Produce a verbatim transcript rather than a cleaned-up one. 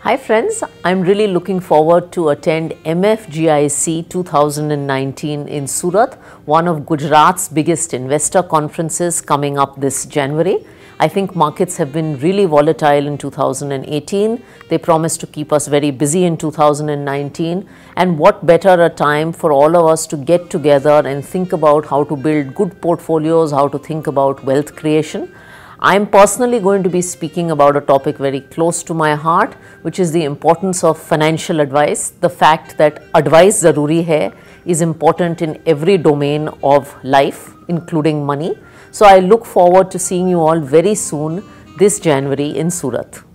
Hi friends, I'm really looking forward to attend M F G I C two thousand nineteen in Surat, one of Gujarat's biggest investor conferences coming up this January. I think markets have been really volatile in two thousand eighteen. They promise to keep us very busy in two thousand nineteen, and what better a time for all of us to get together and think about how to build good portfolios, how to think about wealth creation. I am personally going to be speaking about a topic very close to my heart, which is the importance of financial advice. The fact that advice Zaroori hai is important in every domain of life, including money. So I look forward to seeing you all very soon this January in Surat.